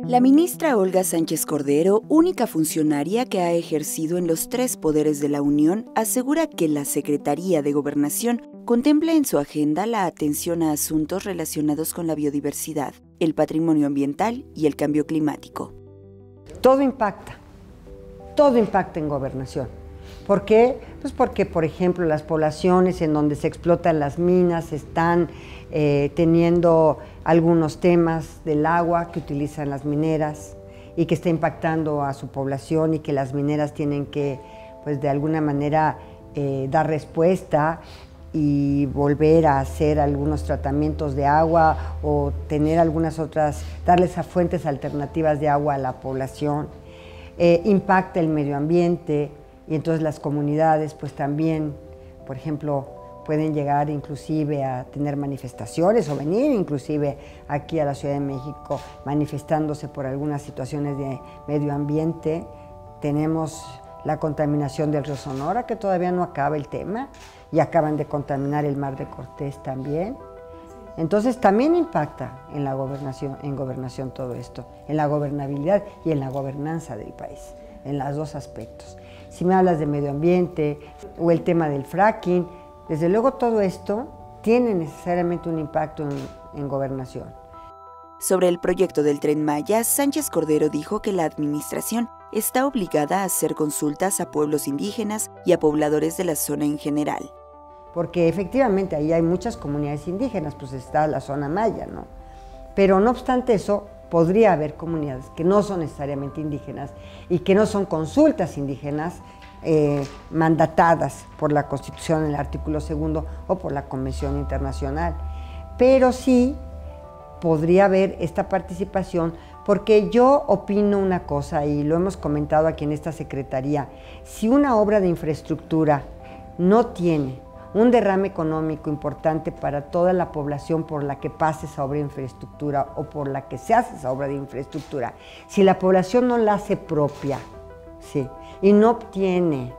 La ministra Olga Sánchez Cordero, única funcionaria que ha ejercido en los 3 poderes de la Unión, asegura que la Secretaría de Gobernación contempla en su agenda la atención a asuntos relacionados con la biodiversidad, el patrimonio ambiental y el cambio climático. Todo impacta en gobernación. ¿Por qué? Pues porque, por ejemplo, las poblaciones en donde se explotan las minas están teniendo algunos temas del agua que utilizan las mineras y que está impactando a su población y que las mineras tienen que, pues de alguna manera, dar respuesta y volver a hacer algunos tratamientos de agua o tener algunas otras, darles a fuentes alternativas de agua a la población. Impacta el medio ambiente y entonces las comunidades pues también, por ejemplo, pueden llegar inclusive a tener manifestaciones o venir inclusive aquí a la Ciudad de México manifestándose por algunas situaciones de medio ambiente. Tenemos la contaminación del río Sonora, que todavía no acaba el tema, y acaban de contaminar el mar de Cortés también. Entonces también impacta en la gobernación todo esto, en la gobernabilidad y en la gobernanza del país, en los dos aspectos. Si me hablas de medio ambiente o el tema del fracking, desde luego todo esto tiene necesariamente un impacto en gobernación. Sobre el proyecto del Tren Maya, Sánchez Cordero dijo que la administración está obligada a hacer consultas a pueblos indígenas y a pobladores de la zona en general. Porque efectivamente ahí hay muchas comunidades indígenas, pues está la zona maya, ¿no? Pero no obstante eso, podría haber comunidades que no son necesariamente indígenas y que no son consultas indígenas mandatadas por la Constitución en el artículo 2 o por la Convención Internacional. Pero sí podría haber esta participación, porque yo opino una cosa, y lo hemos comentado aquí en esta Secretaría: si una obra de infraestructura no tiene un derrame económico importante para toda la población por la que pase esa obra de infraestructura o por la que se hace esa obra de infraestructura, si la población no la hace propia, sí, y no obtiene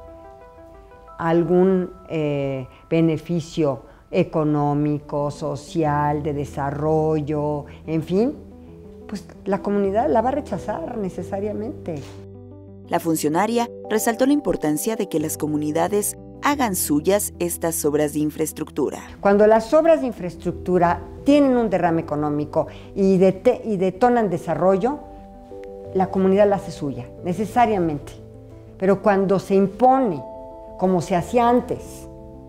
algún beneficio económico, social, de desarrollo, en fin, pues la comunidad la va a rechazar necesariamente. La funcionaria resaltó la importancia de que las comunidades hagan suyas estas obras de infraestructura. Cuando las obras de infraestructura tienen un derrame económico y detonan desarrollo, la comunidad la hace suya, necesariamente. Pero cuando se impone, como se hacía antes,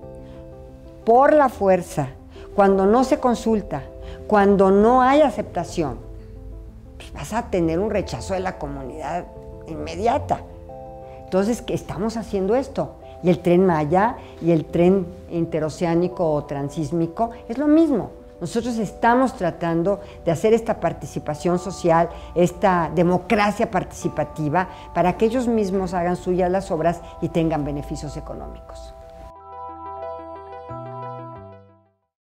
por la fuerza, cuando no se consulta, cuando no hay aceptación, pues vas a tener un rechazo de la comunidad inmediata. Entonces, ¿qué estamos haciendo esto? Y el Tren Maya y el tren interoceánico o transísmico es lo mismo. Nosotros estamos tratando de hacer esta participación social, esta democracia participativa, para que ellos mismos hagan suyas las obras y tengan beneficios económicos.